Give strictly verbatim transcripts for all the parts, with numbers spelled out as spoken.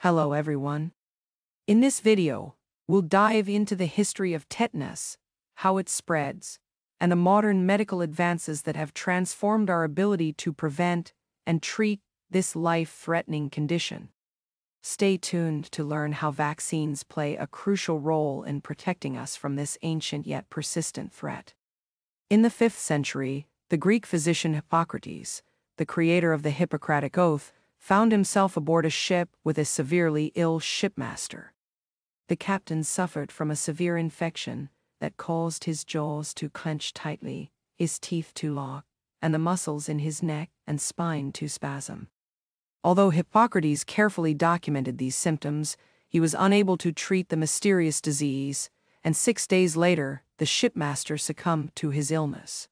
Hello everyone. In this video, we'll dive into the history of tetanus, how it spreads, and the modern medical advances that have transformed our ability to prevent and treat this life-threatening condition. Stay tuned to learn how vaccines play a crucial role in protecting us from this ancient yet persistent threat. In the fifth century, the Greek physician Hippocrates, the creator of the Hippocratic Oath, found himself aboard a ship with a severely ill shipmaster. The captain suffered from a severe infection that caused his jaws to clench tightly, his teeth to lock, and the muscles in his neck and spine to spasm. Although Hippocrates carefully documented these symptoms, he was unable to treat the mysterious disease, and six days later, the shipmaster succumbed to his illness.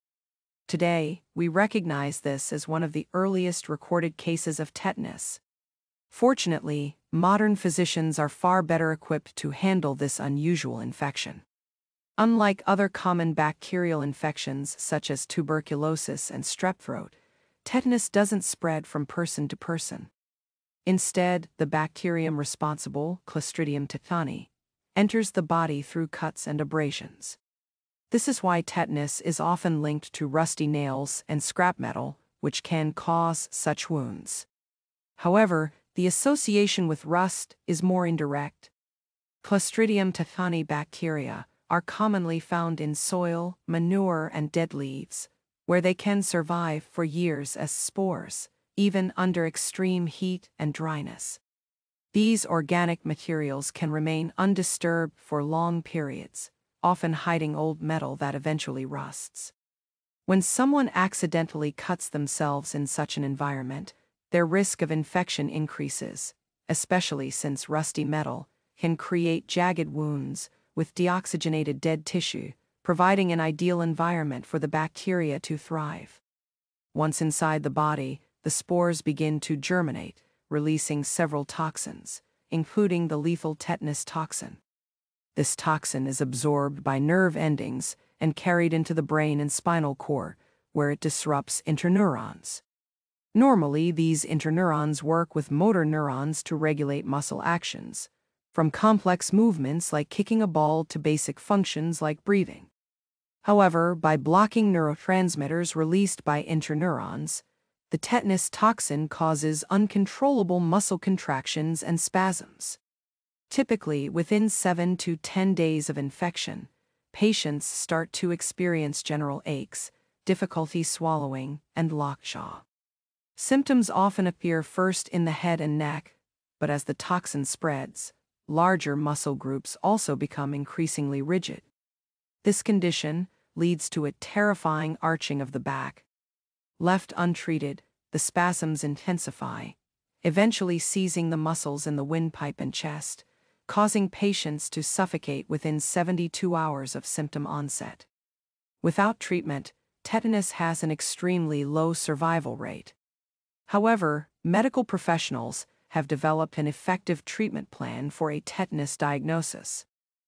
Today, we recognize this as one of the earliest recorded cases of tetanus. Fortunately, modern physicians are far better equipped to handle this unusual infection. Unlike other common bacterial infections such as tuberculosis and strep throat, tetanus doesn't spread from person to person. Instead, the bacterium responsible, Clostridium tetani, enters the body through cuts and abrasions. This is why tetanus is often linked to rusty nails and scrap metal, which can cause such wounds. However, the association with rust is more indirect. Clostridium tetani bacteria are commonly found in soil, manure, and dead leaves, where they can survive for years as spores, even under extreme heat and dryness. These organic materials can remain undisturbed for long periods, often hiding old metal that eventually rusts. When someone accidentally cuts themselves in such an environment, their risk of infection increases, especially since rusty metal can create jagged wounds with deoxygenated dead tissue, providing an ideal environment for the bacteria to thrive. Once inside the body, the spores begin to germinate, releasing several toxins, including the lethal tetanus toxin. This toxin is absorbed by nerve endings and carried into the brain and spinal cord, where it disrupts interneurons. Normally, these interneurons work with motor neurons to regulate muscle actions, from complex movements like kicking a ball to basic functions like breathing. However, by blocking neurotransmitters released by interneurons, the tetanus toxin causes uncontrollable muscle contractions and spasms. Typically, within seven to ten days of infection, patients start to experience general aches, difficulty swallowing, and locked jaw. Symptoms often appear first in the head and neck, but as the toxin spreads, larger muscle groups also become increasingly rigid. This condition leads to a terrifying arching of the back. Left untreated, the spasms intensify, eventually seizing the muscles in the windpipe and chest, causing patients to suffocate within seventy-two hours of symptom onset. Without treatment, tetanus has an extremely low survival rate. However, medical professionals have developed an effective treatment plan for a tetanus diagnosis.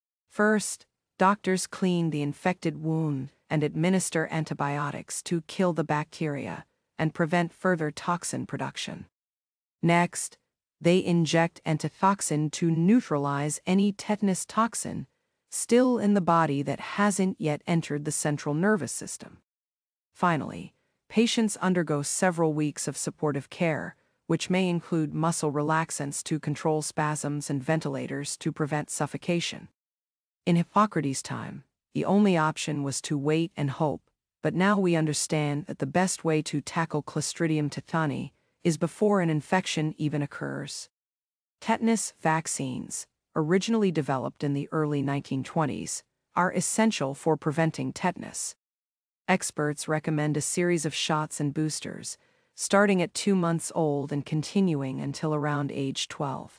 First, doctors clean the infected wound and administer antibiotics to kill the bacteria and prevent further toxin production. Next, they inject antitoxin to neutralize any tetanus toxin still in the body that hasn't yet entered the central nervous system. Finally, patients undergo several weeks of supportive care, which may include muscle relaxants to control spasms and ventilators to prevent suffocation. In Hippocrates' time, the only option was to wait and hope, but now we understand that the best way to tackle Clostridium tetani is before an infection even occurs. Tetanus vaccines, originally developed in the early nineteen twenties, are essential for preventing tetanus. Experts recommend a series of shots and boosters, starting at two months old and continuing until around age twelve.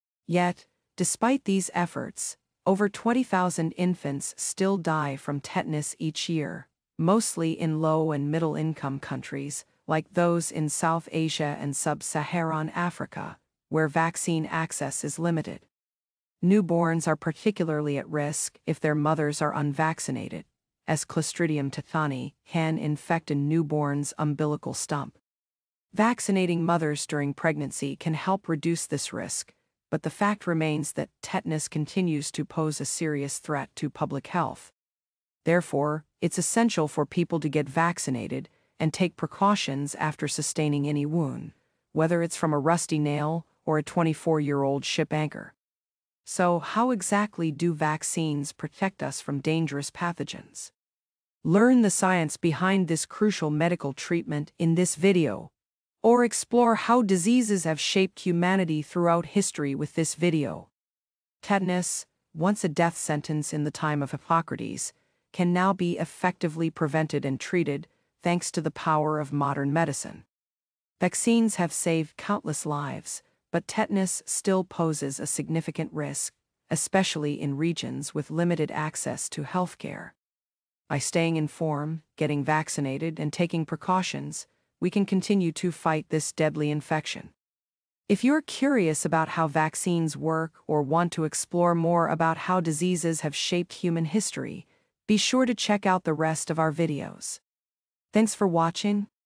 Yet, despite these efforts, over twenty thousand infants still die from tetanus each year, mostly in low- and middle-income countries, like those in South Asia and sub-Saharan Africa, where vaccine access is limited. Newborns are particularly at risk if their mothers are unvaccinated, as Clostridium tetani can infect a newborn's umbilical stump. Vaccinating mothers during pregnancy can help reduce this risk, but the fact remains that tetanus continues to pose a serious threat to public health. Therefore, it's essential for people to get vaccinated and take precautions after sustaining any wound, whether it's from a rusty nail or a twenty-four-year-old ship anchor. So, how exactly do vaccines protect us from dangerous pathogens? Learn the science behind this crucial medical treatment in this video, or explore how diseases have shaped humanity throughout history with this video. Tetanus, once a death sentence in the time of Hippocrates, can now be effectively prevented and treated thanks to the power of modern medicine. Vaccines have saved countless lives, but tetanus still poses a significant risk, especially in regions with limited access to healthcare. By staying informed, getting vaccinated, and taking precautions, we can continue to fight this deadly infection. If you're curious about how vaccines work or want to explore more about how diseases have shaped human history, be sure to check out the rest of our videos. Thanks for watching,